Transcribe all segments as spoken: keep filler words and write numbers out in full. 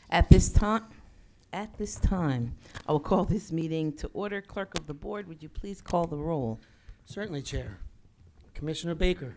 At this time, at this time, I will call this meeting to order. Clerk of the Board, would you please call the roll? Certainly, Chair. Commissioner Baker.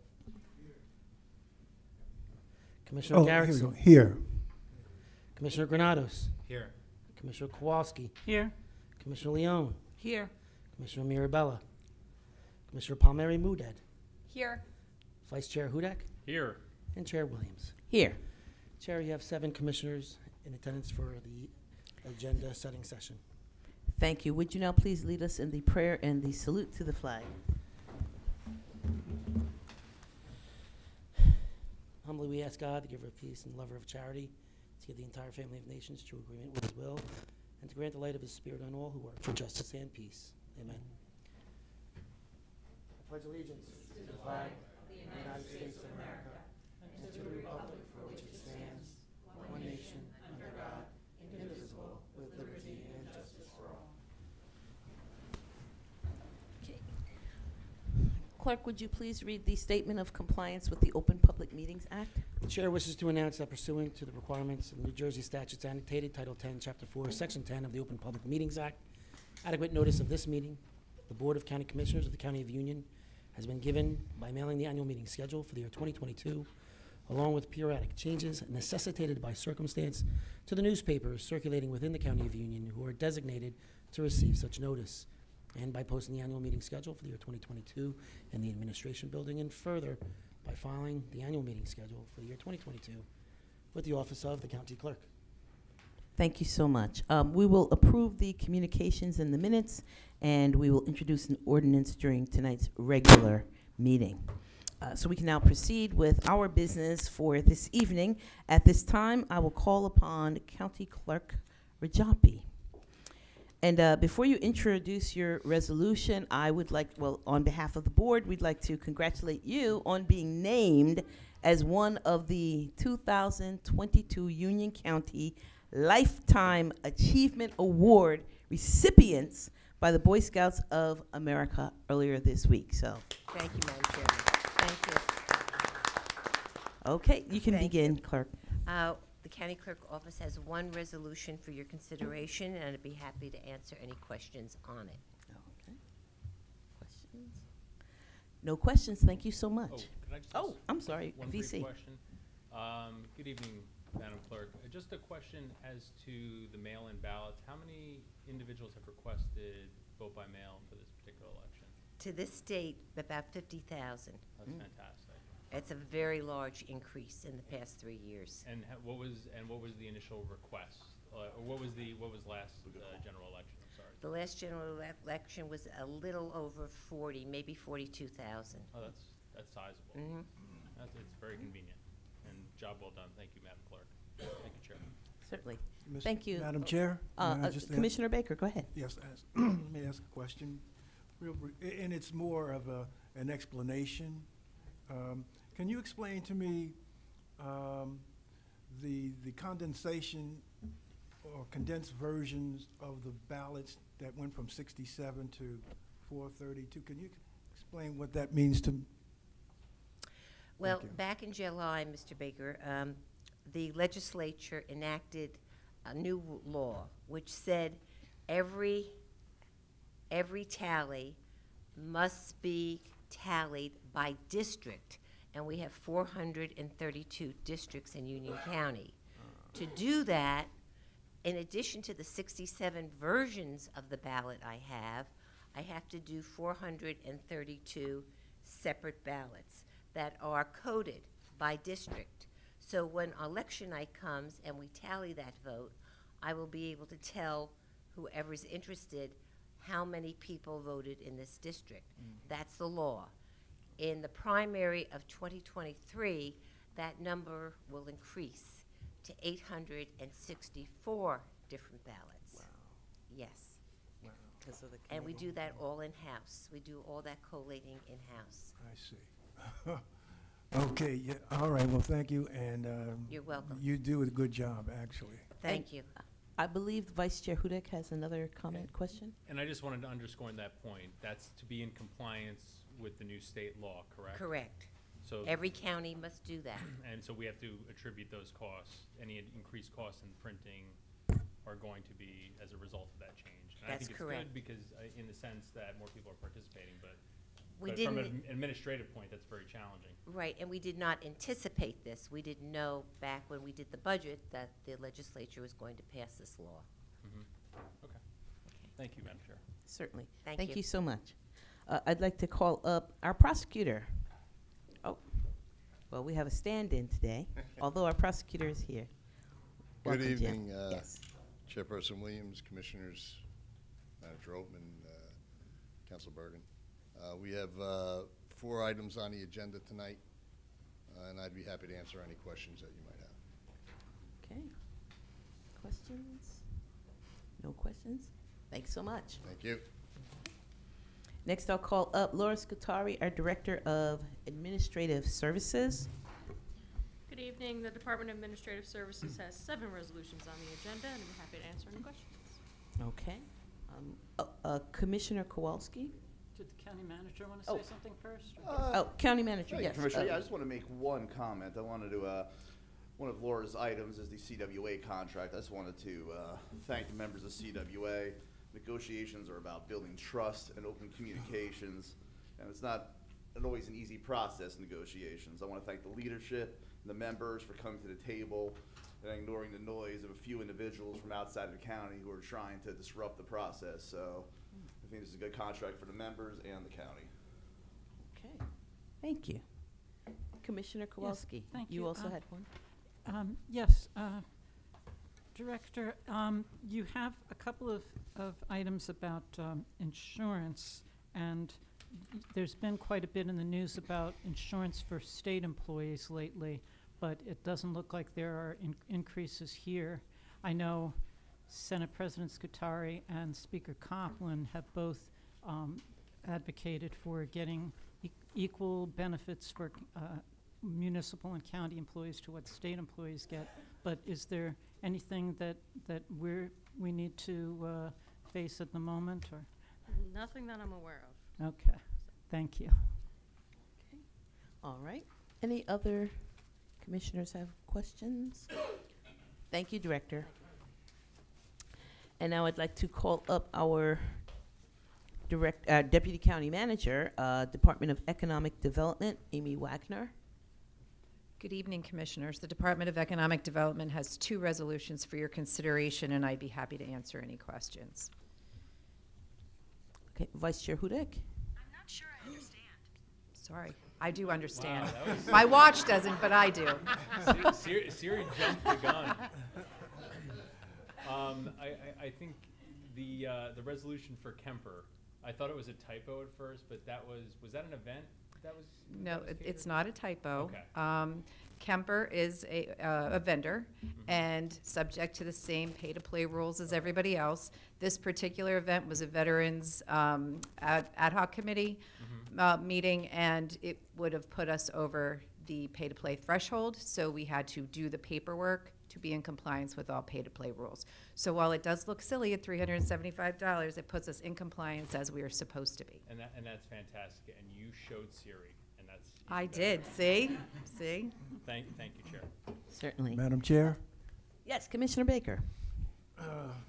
Commissioner Oh, here we Garrettson. go. Here. Commissioner Granados. Here. Commissioner Kowalski. Here. Commissioner Leone. Here. Commissioner Mirabella. Commissioner Palmieri Muedad. Here. Vice Chair Hudak. Here. And Chair Williams. Here. Chair, you have seven commissioners in attendance for the agenda setting session. Thank you. Would you now please lead us in the prayer and the salute to the flag? Humbly we ask God, the giver of peace and lover of charity, to give the entire family of nations true agreement with his will, and to grant the light of his spirit on all who work for justice and peace. Amen. I pledge allegiance to the flag of the United States of America and to the republic for which it stands, one nation, under God, indivisible, with liberty and justice for all. Okay. Clerk, would you please read the statement of compliance with the Open Public Meetings Act? The Chair wishes to announce that pursuant to the requirements of the New Jersey statutes annotated, Title ten, Chapter four, Section ten of the Open Public Meetings Act, adequate notice of this meeting, the Board of County Commissioners of the County of Union has been given by mailing the annual meeting schedule for the year twenty twenty-two, along with periodic changes necessitated by circumstance to the newspapers circulating within the County of Union who are designated to receive such notice, and by posting the annual meeting schedule for the year twenty twenty-two in the Administration Building, and further by filing the annual meeting schedule for the year twenty twenty-two with the Office of the County Clerk. Thank you so much. Um, we will approve the communications in the minutes, and we will introduce an ordinance during tonight's regular meeting. Uh, so we can now proceed with our business for this evening. At this time, I will call upon County Clerk Rajapi. And uh, before you introduce your resolution, I would like, well, on behalf of the board, we'd like to congratulate you on being named as one of the two thousand twenty-two Union County Lifetime Achievement Award recipients by the Boy Scouts of America earlier this week. So, Thank you, Madam Chairman. Thank you. okay, you can Thank begin, Clerk. Uh, The County Clerk Office has one resolution for your consideration, and I'd be happy to answer any questions on it. Okay. Questions? No questions. Thank you so much. Oh, can I just Oh, ask I'm sorry, one V brief C. question? Um, good evening, Madam Clerk. Uh, just a question as to the mail-in ballots. How many individuals have requested vote by mail for this particular election? To this date, about fifty thousand. That's Mm. fantastic. It's a very large increase in the past three years. And ha- what was and what was the initial request, uh, or what was the what was last uh, general election? I'm sorry. The last general ele- election was a little over forty, maybe forty-two thousand. Oh, that's that's sizable. Mm-hmm. That's, it's very convenient. And job well done. Thank you, Madam Clerk. Thank you, Chair. Certainly. Miz- Thank you. Madam Chair? Uh, may I uh, just ask- Commissioner Baker, go ahead. Yes, ask, let me ask a question. Real brief, a- and it's more of a, an explanation. Um, Can you explain to me um, the, the condensation or condensed versions of the ballots that went from sixty-seven to four thirty-two? Can you explain what that means to m- Well, Thank you. back in July, Mister Baker, um, the legislature enacted a new w- law which said every, every tally must be tallied by district, and we have four hundred thirty-two districts in Union County. To do that, in addition to the sixty-seven versions of the ballot I have, I have to do four hundred thirty-two separate ballots that are coded by district. So when election night comes and we tally that vote, I will be able to tell whoever's interested how many people voted in this district. That's the law. In the primary of twenty twenty-three, that number will increase to eight hundred sixty-four different ballots. Wow. Yes. Wow, And we do that all in-house. We do all that collating in-house. I see. Okay, yeah, all right, well, thank you, and um, You're welcome. you do a good job, actually. Thank you. I believe Vice Chair Hudak has another comment, question? And I just wanted to underscore that point. That's to be in compliance with the new state law, correct? Correct. So Every county must do that. and so we have to attribute those costs. Any in- increased costs in printing are going to be as a result of that change. And I That's think it's correct. good because uh, in the sense that more people are participating, but, We but from didn't, an administrative point, that's very challenging. right, and we did not anticipate this. We didn't know back when we did the budget that the legislature was going to pass this law. Mhm. Okay. Thank you, Madam Chair. Certainly. Thank Thank you. you so much. Uh, I'd like to call up our prosecutor. Oh, well, we have a stand-in today, although our prosecutor is here. Good Welcome, Jim. evening, uh, Yes. Chairperson Williams, Commissioners, Manager Oatman, uh, Council Bergen. Uh, We have uh, four items on the agenda tonight, uh, and I'd be happy to answer any questions that you might have. Okay. Questions? No questions? Thanks so much. Thank you. Next, I'll call up Laura Scutari, our Director of Administrative Services. Good evening. The Department of Administrative Services has seven resolutions on the agenda, and I'm happy to answer any questions. Okay. Um, uh, uh, Commissioner Kowalski? Did the county manager want Oh. to say something first? or- Uh, Oh, County Manager, Thank you, yes. Commissioner. Uh, Yeah, I just want to make one comment. I wanted to, uh, one of Laura's items is the C W A contract. I just wanted to uh, thank the members of C W A. Negotiations are about building trust and open communications, and it's not an always an easy process, negotiations. I want to thank the leadership and the members for coming to the table and ignoring the noise of a few individuals from outside of the county who are trying to disrupt the process. So I think this is a good contract for the members and the county. Okay. Thank you. Commissioner Kowalski? thank You you. also Um, had one? Um, Yes, uh, Director, um, you have a couple of, of items about um, insurance, and y- there's been quite a bit in the news about insurance for state employees lately, but it doesn't look like there are in- increases here. I know Senate President Scutari and Speaker Copeland have both um, advocated for getting e- equal benefits for uh, municipal and county employees to what state employees get. But is there anything that, that we're, we need to uh, face at the moment, or? Nothing that I'm aware of. Okay, thank you. All right. Any other commissioners have questions? Thank you, Director. And now I'd like to call up our direct, uh, Deputy County Manager, uh, Department of Economic Development, Amy Wagner. Good evening, Commissioners. The Department of Economic Development has two resolutions for your consideration, and I'd be happy to answer any questions. Okay, Vice Chair Hudek. I'm not sure I understand. Sorry, I do understand. Wow, that was- My watch doesn't, but I do. Siri- Siri Siri jumped the gun. Um, I, I, I think the, uh, the resolution for Kemper, I thought it was a typo at first, but that was, was that an event that was? No, that was it- it's catered? not a typo. Okay. Um, Kemper is a, uh, a vendor Mhm. and subject to the same pay-to-play rules as everybody else. This particular event was a veterans um, ad ad hoc committee Mhm. uh, meeting, and it would have put us over the pay-to-play threshold, so we had to do the paperwork to be in compliance with all pay-to-play rules. So while it does look silly at three hundred seventy-five dollars, it puts us in compliance as we are supposed to be. And that, and that's fantastic, and you showed Siri, and that's. even I better. did, see? See? Thank, thank you, Chair. Certainly. Madam Chair? Yes, Commissioner Baker. Uh,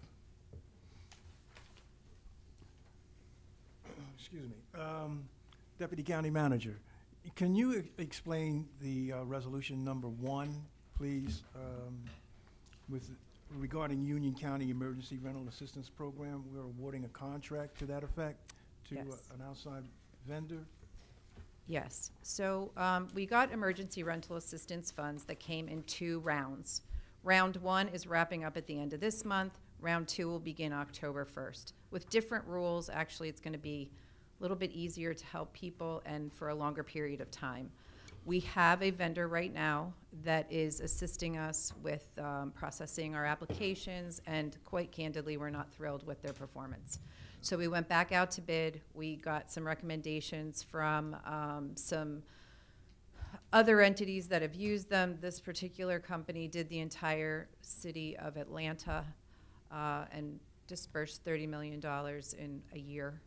Excuse me. Um, Deputy County Manager, can you e- explain the uh, resolution number one, please, um, with regarding Union County Emergency Rental Assistance Program? We're awarding a contract to that effect to uh, Yes. an outside vendor. Yes. So um, we got emergency rental assistance funds that came in two rounds. Round one is wrapping up at the end of this month. Round two will begin October first. With different rules, actually, it's going to be a little bit easier to help people and for a longer period of time. We have a vendor right now that is assisting us with um, processing our applications, and quite candidly, we're not thrilled with their performance. So we went back out to bid. We got some recommendations from um, some other entities that have used them. This particular company did the entire city of Atlanta uh, and dispersed thirty million dollars in a year.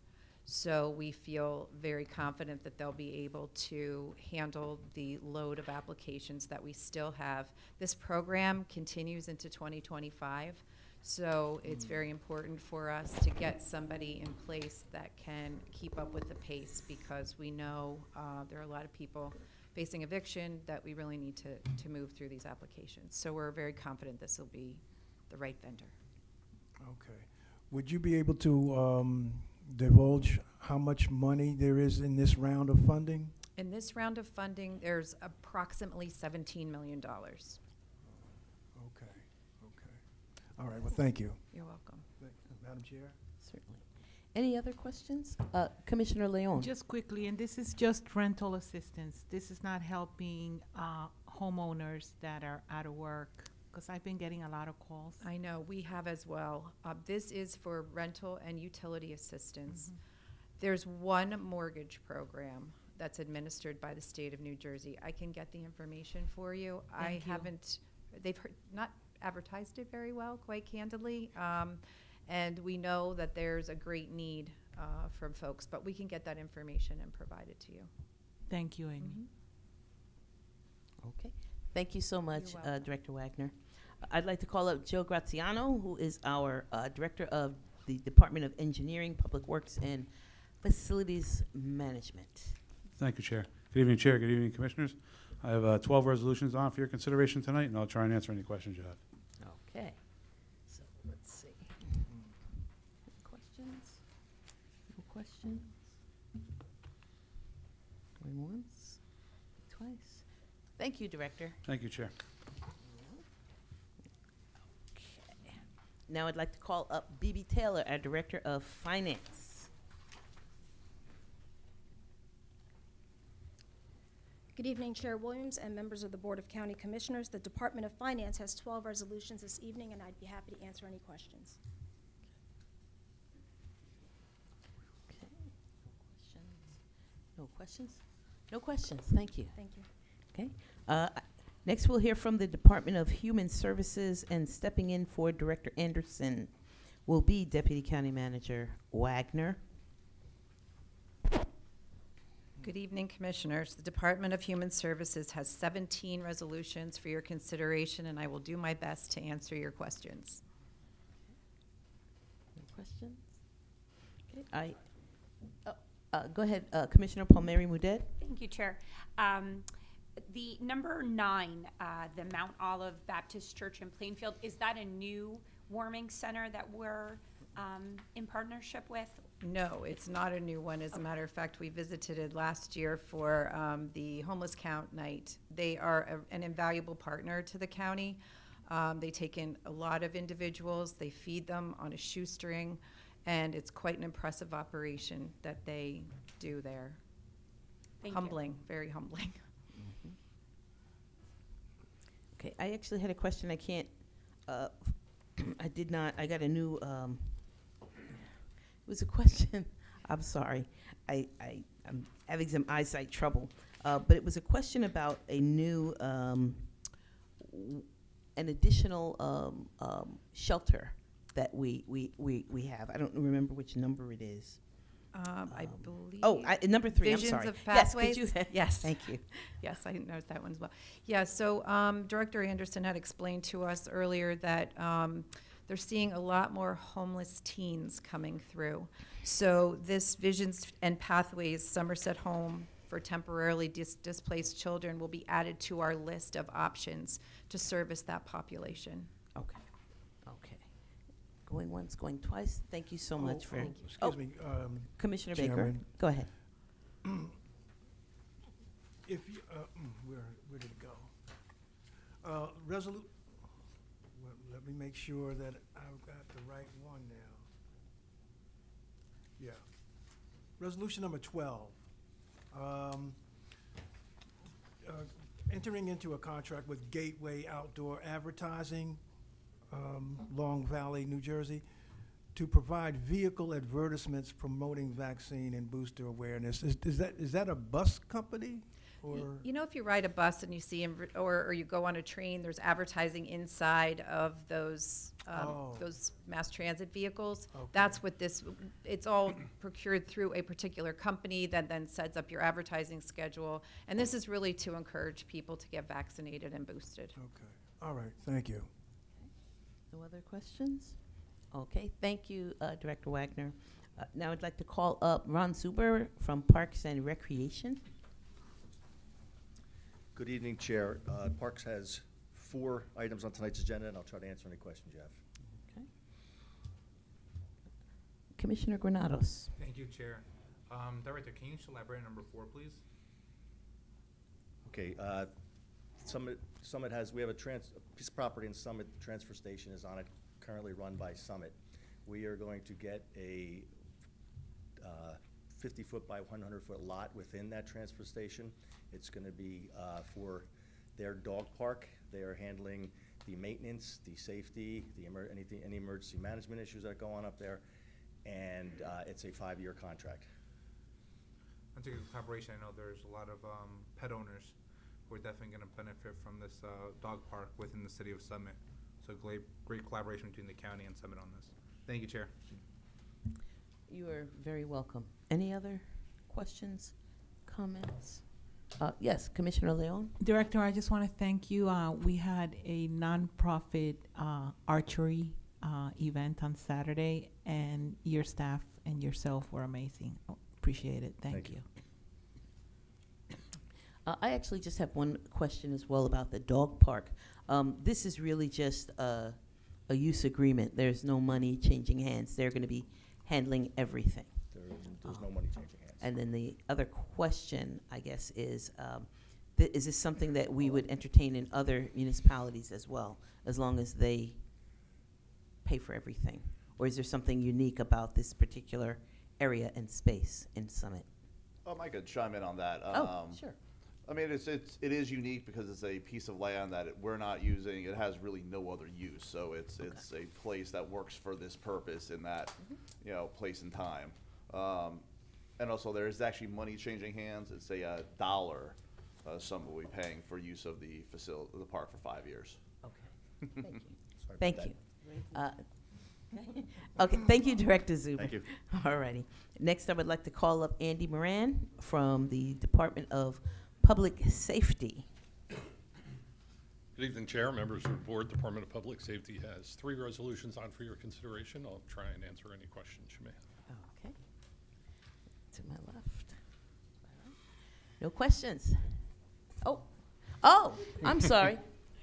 So we feel very confident that they'll be able to handle the load of applications that we still have. This program continues into twenty twenty-five, so it's very important for us to get somebody in place that can keep up with the pace, because we know uh, there are a lot of people facing eviction that we really need to, to move through these applications. So we're very confident this will be the right vendor. Okay. Would you be able to um, divulge how much money there is in this round of funding? In this round of funding, there's approximately seventeen million dollars. Okay, okay. All right, well, thank you. You're welcome. Thank- Madam Chair? Certainly. Any other questions? Uh, Commissioner Leon? Just quickly, and this is just rental assistance. This is not helping uh, homeowners that are out of work, because I've been getting a lot of calls. I know, we have as well. Uh, This is for rental and utility assistance. There's one mortgage program that's administered by the state of New Jersey. I can get the information for you. I Thank you. haven't, they've heard, not advertised it very well, quite candidly. Um, And we know that there's a great need uh, from folks, but we can get that information and provide it to you. Thank you, Amy. Mhm. Okay. Thank you so much, You're uh, welcome. Director Wagner. I'd like to call up Joe Graziano, who is our uh, Director of the Department of Engineering, Public Works, and Facilities Management. Thank you, Chair. Good evening, Chair. Good evening, Commissioners. I have uh, twelve resolutions on for your consideration tonight, and I'll try and answer any questions you have. Okay. So let's see. Any questions? No questions? Going once, twice. Thank you, Director. Thank you, Chair. Okay. Now I'd like to call up B B Taylor, our Director of Finance. Good evening, Chair Williams and members of the Board of County Commissioners. The Department of Finance has twelve resolutions this evening, and I'd be happy to answer any questions. Okay. No questions? No questions? No questions. Thank you. Thank you. Okay. Uh, Next, we'll hear from the Department of Human Services, and stepping in for Director Anderson will be Deputy County Manager Wagner. Good evening, Commissioners. The Department of Human Services has seventeen resolutions for your consideration, and I will do my best to answer your questions. No questions? Okay. I, oh, uh, go ahead, uh, Commissioner Palmieri Mudet. Thank you, Chair. Um, the number nine, uh, the Mount Olive Baptist Church in Plainfield, is that a new warming center that we're um, in partnership with? No, it's not a new one. As a matter of fact, we visited it last year for um, the homeless count night. They are a, an invaluable partner to the county. Um, they take in a lot of individuals. They feed them on a shoestring, and it's quite an impressive operation that they do there. Thank you. Humbling, very humbling. Okay, I actually had a question. I can't, uh, I did not, I got a new, um, it was a question, I'm sorry. I, I, I'm having some eyesight trouble. Uh, but it was a question about a new, um, w- an additional, um, um, shelter that we, we, we, we have. I don't remember which number it is. Um, I Um, believe. Oh, I, number three, I'm Visions sorry. of Yes, could Pathways? you- Yes. Thank you. Yes, I noticed that one as well. Yeah, so um, Director Anderson had explained to us earlier that um, they're seeing a lot more homeless teens coming through. So this Visions and Pathways Somerset Home for temporarily dis- displaced children will be added to our list of options to service that population. Okay, okay. Going once, going twice. Thank you so much Oh, for, oh, oh, Excuse me, um, Commissioner Baker, Chairman. go ahead. if you, uh, mm, where, where did it go? Uh, resolu, well, let me make sure that I've got the right one now. Yeah. Resolution number twelve. Um, uh, entering into a contract with Gateway Outdoor Advertising, um, Long Valley, New Jersey, to provide vehicle advertisements promoting vaccine and booster awareness. Is, is that, is that a bus company? Y- or? You know, if you ride a bus and you see, inv- or, or you go on a train, there's advertising inside of those, um, Oh. those mass transit vehicles. Okay. That's what this, it's all procured through a particular company that then sets up your advertising schedule. And this is really to encourage people to get vaccinated and boosted. Okay, all right, thank you. No other questions? Okay, thank you, uh, Director Wagner. Uh, Now I'd like to call up Ron Zuber from Parks and Recreation. Good evening, Chair. Uh, Parks has four items on tonight's agenda, and I'll try to answer any questions you have. Okay. Commissioner Granados. Thank you, Chair. Um, Director, can you elaborate on number four, please? Okay, uh, Summit, Summit has, we have a trans, a piece of property in Summit, the transfer station is on it, currently run by Summit. We are going to get a uh, fifty foot by one hundred foot lot within that transfer station. It's gonna be uh, for their dog park. They are handling the maintenance, the safety, the emer, anything, any emergency management issues that go on up there, and uh, it's a five-year contract. That's a good collaboration. I know there's a lot of um, pet owners who are definitely going to benefit from this uh, dog park within the city of Summit. So great, great collaboration between the county and Summit on this. Thank you, Chair. You are very welcome. Any other questions, comments? Uh, yes, Commissioner Leon. Director, I just want to thank you. Uh, we had a nonprofit uh, archery uh, event on Saturday, and your staff and yourself were amazing. Oh, appreciate it. Thank, Thank you. you. Uh, I actually just have one question as well about the dog park. Um, this is really just a, a use agreement. There's no money changing hands. They're going to be handling everything. There, there's no money changing hands. And then the other question, I guess, is, um, th- is this something that we would entertain in other municipalities as well, as long as they pay for everything? Or is there something unique about this particular area and space in Summit? Um, I could chime in on that. Oh, Um, sure. I mean, it's, it's, it is unique because it's a piece of land that it, we're not using. It has really no other use. So it's, Okay. it's a place that works for this purpose in that, Mm-hmm. you know, place and time. Um, and also there is actually money changing hands. It's a uh, dollar uh, sum we'll be paying for use of the facility, the park for five years. Okay, thank you. Sorry Thank about you. Uh, Okay, thank you, Director Zuber. Thank you. All righty. Next, I would like to call up Andy Moran from the Department of Public Safety. Good evening, Chair, members of the Board. Department of Public Safety has three resolutions on for your consideration. I'll try and answer any questions you may have. Okay. To my left. No questions? Oh, oh, I'm sorry.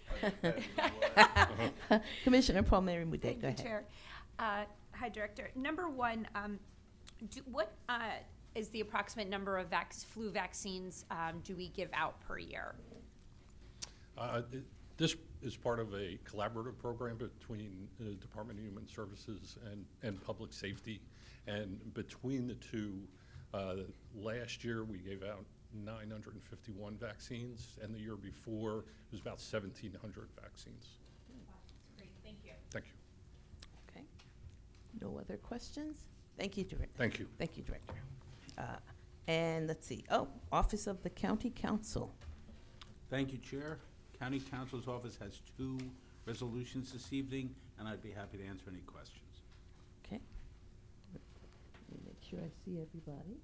Commissioner Palmieri Mude, Thank go you, ahead. Chair. Uh, Hi, Director. Number one, um, do, what uh, is the approximate number of vac- flu vaccines um, do we give out per year? Uh, it- This is part of a collaborative program between the Department of Human Services and, and Public Safety. And between the two, uh, last year we gave out nine hundred fifty-one vaccines, and the year before it was about seventeen hundred vaccines. Great, thank you. Thank you. Okay. No other questions? Thank you, Director. Thank you. Thank you, Director. Uh, And let's see, oh, Office of the County Council. Thank you, Chair. County Council's office has two resolutions this evening, and I'd be happy to answer any questions. Okay. Let me make sure I see everybody.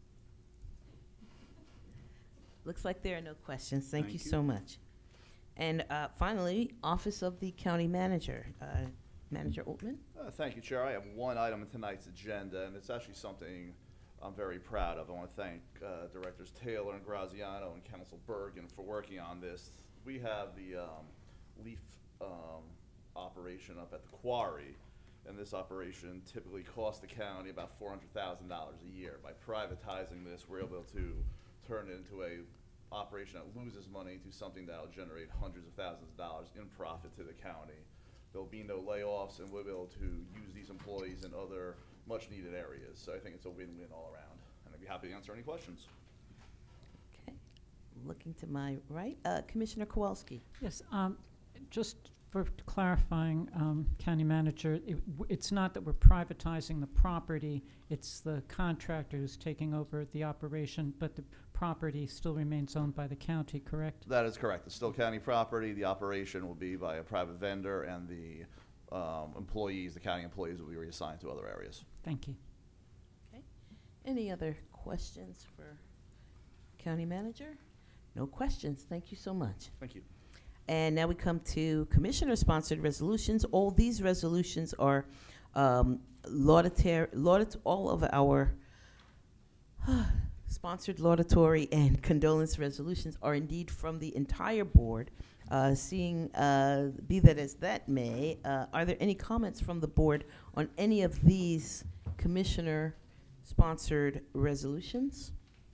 Looks like there are no questions. Thank Thank you you. so much. And uh, finally, Office of the County Manager. Uh, Manager Altman? Uh, Thank you, Chair. I have one item in tonight's agenda, and it's actually something I'm very proud of. I want to thank uh, Directors Taylor and Graziano and Council Bergen for working on this. We have the um, leaf um, operation up at the quarry, and this operation typically costs the county about four hundred thousand dollars a year. By privatizing this, we're able to turn it into a operation that loses money to something that will generate hundreds of thousands of dollars in profit to the county. There'll be no layoffs, and we'll be able to use these employees in other much-needed areas. So I think it's a win-win all around, and I'd be happy to answer any questions. Okay. Looking to my right, uh, Commissioner Kowalski. Yes, um, just for clarifying, um, County Manager, it, w- it's not that we're privatizing the property, it's the contractor who's taking over the operation, but the property still remains owned by the county, correct? That is correct. It's still county property. The operation will be by a private vendor, and the um, employees, the county employees, will be reassigned to other areas. Thank you. Okay. Any other questions for County Manager? No questions. Thank you so much. Thank you. And now we come to commissioner-sponsored resolutions. All these resolutions are um, laudatory, laudat all of our sponsored laudatory and condolence resolutions are indeed from the entire board. Uh, seeing, uh, be that as that may, uh, are there any comments from the board on any of these commissioner-sponsored resolutions?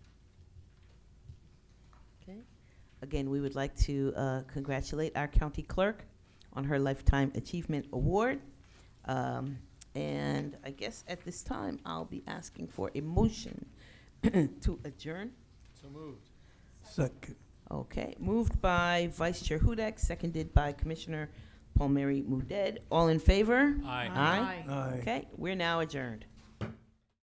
Okay. Again, we would like to uh, congratulate our county clerk on her Lifetime Achievement Award. Um, and I guess at this time, I'll be asking for a motion to adjourn. So moved. Second. Okay, moved by Vice Chair Hudak, seconded by Commissioner Palmieri Muedad. All in favor? Aye. Aye. Aye. Okay, we're now adjourned.